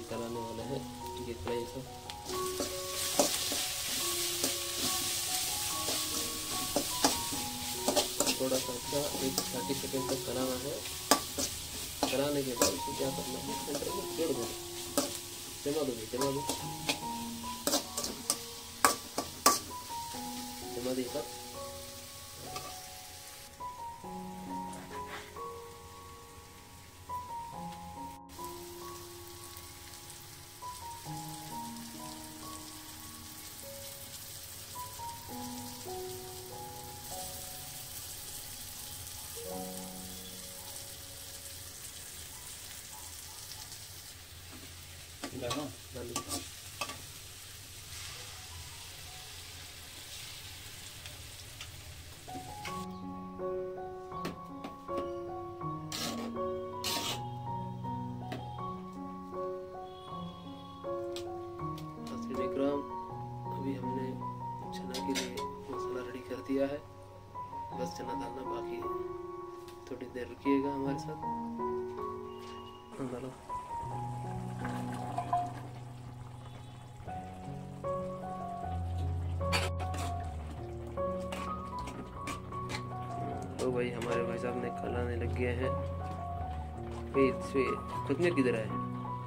चलाने वाले हैं ये कढ़ाई से। थोड़ा सा अच्छा 30 सेकंड तक कराना है। कराने के बाद फिर क्या करना है, सेंटर में छोड़ देना। जमा दो जमा दो जमा दिए तक अभी हमने चना के लिए मसाला रेडी कर दिया है, बस चना डालना बाकी है। थोड़ी देर रुकिएगा हमारे साथ। डालो तो भाई हमारे भाई साहब ने खिलाने लग गए हैं। कोथिमीर किधर है?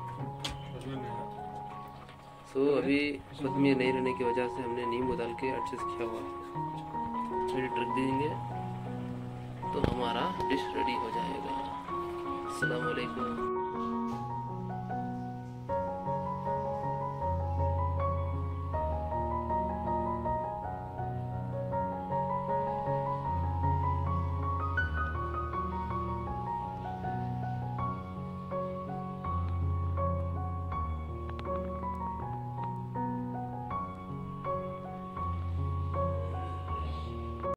तो अभी कोथिमीर नहीं रहने की वजह से हमने नींबू डाल के एडजस्ट किया हुआ है। थोड़ी ढक देंगे तो हमारा डिश रेडी हो जाएगा। अस्सलाम वालेकुम।